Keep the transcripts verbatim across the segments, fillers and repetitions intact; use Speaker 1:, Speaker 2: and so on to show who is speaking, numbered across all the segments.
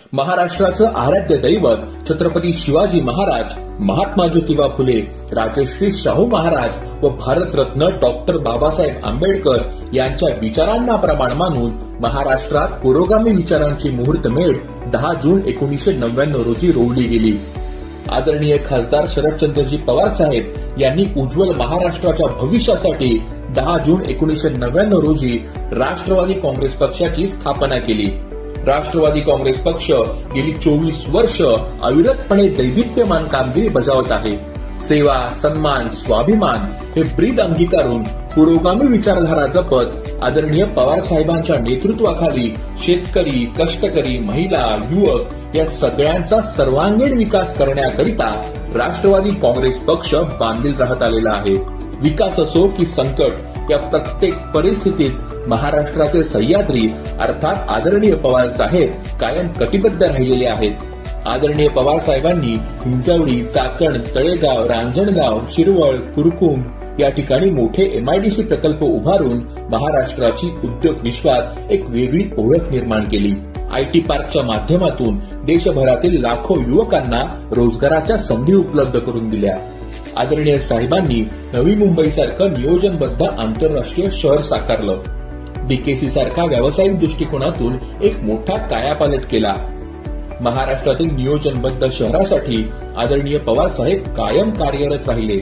Speaker 1: महाराष्ट्राचं आराध्य दैवत छत्रपती शिवाजी महाराज, महात्मा ज्योतिबा फुले, राजश्री शाहू महाराज व भारतरत्न डॉक्टर बाबासाहेब आंबेडकर यांच्या विचारांना प्रमाण मानून महाराष्ट्रात पुरोगामी विचारांची मुहूर्तमेढ दहा जून एकोणीसशे नव्याण्णव रोजी रोवली गेली. आदरणीय खासदार शरदचंद्रजी पवार साहेब यांनी उज्ज्वल महाराष्ट्राच्या भविष्यासाठी दहा जून एकोणीसशे नव्याण्णव रोजी राष्ट्रवादी काँग्रेस पक्षाची स्थापना केली. राष्ट्रवादी काँग्रेस पक्ष गेली चोवीस वर्ष अविरतपणे दैदिप्यमान कामगिरी बजावत आहे. सेवा, सन्मान, स्वाभिमान हे ब्रीद अंगीकारून पुरोगामी विचारधारा जपत आदरणीय पवार साहेबांच्या नेतृत्वाखाली शेतकरी, कष्टकरी, महिला, युवक या सगळ्यांचा सर्वांगीण विकास करण्याकरिता राष्ट्रवादी काँग्रेस पक्ष बांधील राहत आलेला आहे. विकास असो की संकट या प्रत्येक परिस्थितीत महाराष्ट्राचे सह्याद्री अर्थात आदरणीय पवार साहेब कायम कटिबद्ध राहिलेले आहेत. आदरणीय पवार साहेबांनी हिंजवडी, चाकण, तळेगाव, रांजणगाव, शिरवळ, कुरकुम या ठिकाणी मोठे एमआयडीसी प्रकल्प उभारून महाराष्ट्राची उद्योग विश्वात एक वेगळी ओळख निर्माण केली. आयटी पार्कच्या माध्यमातून देशभरातील लाखो युवकांना रोजगाराच्या संधी उपलब्ध करून दिल्या. आदरणीय साहेबांनी नवी मुंबईसारखं नियोजनबद्ध आंतरराष्ट्रीय शहर साकारलं. बीकेसी सारखा व्यावसायिक दृष्टिकोनातून एक मोठा कायापालट केला. महाराष्ट्रातील नियोजनबद्ध शहरासाठी आदरणीय पवार साहेब कायम कार्यरत राहिले.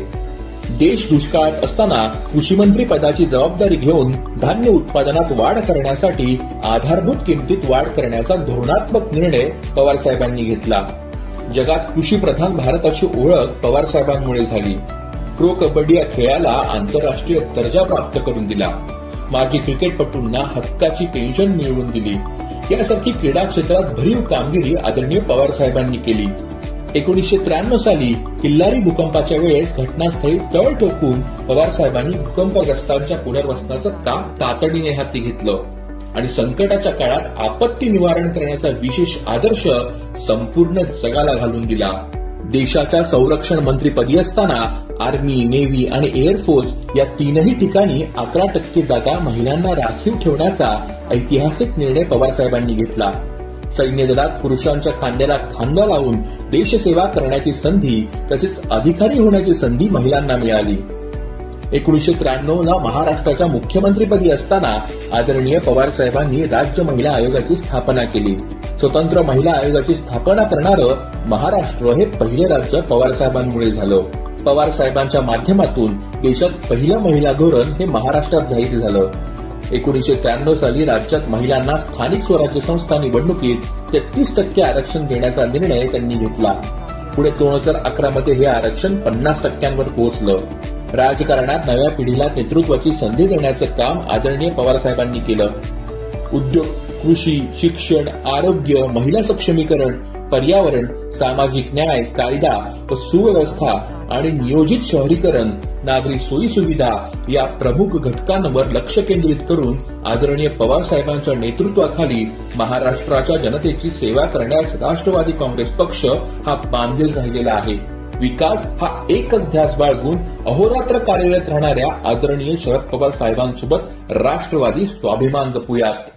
Speaker 1: देश दुष्काळात असताना कृषीमंत्री पदाची जबाबदारी घेऊन धान्य उत्पादनात वाढ करण्यासाठी आधारभूत किमतीत वाढ करण्याचा धोरणात्मक निर्णय पवार साहेबांनी घेतला. जगात कृषीप्रधान भारताची ओळख पवार साहेबांमुळे झाली. प्रो कबड्डी या खेळाला आंतरराष्ट्रीय दर्जा प्राप्त करून दिला. माजी क्रिकेटपटूंना हक्काची पेन्शन मिळवून दिली. यासारखी क्रीडा क्षेत्रात भरीव कामगिरी आदरणीय पवार साहेबांनी केली. एकोणीसशे त्र्याण्णव साली किल्लारी भूकंपाच्या वेळेस घटनास्थळी तळ ठोकून पवार साहेबांनी भूकंपग्रस्तांच्या पुनर्वसनाचं काम तातडीने हाती घेतलं आणि संकटाच्या काळात आपत्ती निवारण करण्याचा विशेष आदर्श संपूर्ण जगाला घालून दिला. देशाच्या संरक्षण मंत्रीपदी असताना आर्मी, नेव्ही आणि एअरफोर्स या तीनही ठिकाणी अकरा टक्के जागा महिलांना राखीव ठेवण्याचा ऐतिहासिक निर्णय पवार साहेबांनी घेतला. सैन्य दलात पुरुषांच्या खांद्याला खांदा लावून देशसेवा करण्याची संधी तसेच अधिकारी होण्याची संधी महिलांना मिळाली. एकोणीसशे त्र्याण्णव ला महाराष्ट्राच्या मुख्यमंत्रीपदी असताना आदरणीय पवार साहेबांनी राज्य महिला आयोगाची स्थापना केली. स्वतंत्र महिला आयोगाची स्थापना करणारं महाराष्ट्र हे पहिले राज्य पवार साहेबांमुळे झालं. पवार साहेबांच्या माध्यमातून देशात पहिलं महिला धोरण हे महाराष्ट्रात जाहीर झालं. एकोणीसशे त्र्याण्णव साली राज्यात महिलांना स्थानिक स्वराज्य संस्था निवडणुकीत तेहतीस टक्के आरक्षण देण्याचा निर्णय त्यांनी घेतला. पुढे दोन हजार अकरा मध्ये हे आरक्षण पन्नास टक्क्यांवर पोहोचलं. राजकारणात नव्या पिढीला नेतृत्वाची संधी देण्याचं काम आदरणीय पवार साहेबांनी केलं. उद्योग, कृषी, शिक्षण, आरोग्य, महिला सक्षमीकरण, पर्यावरण, सामाजिक न्याय, कायदा व सुव्यवस्था आणि नियोजित शहरीकरण, नागरी सोयी सुविधा या प्रमुख घटकांवर लक्ष केंद्रित करून आदरणीय पवार साहेबांच्या नेतृत्वाखाली महाराष्ट्राच्या जनतेची सेवा करण्यास राष्ट्रवादी काँग्रेस पक्ष हा बांधील राहिलेला आहे. विकास हा एकच ध्यास बाळगून अहोरात्र कार्यरत राहणाऱ्या आदरणीय शरद पवार साहेबांसोबत राष्ट्रवादी स्वाभिमान जपूयात.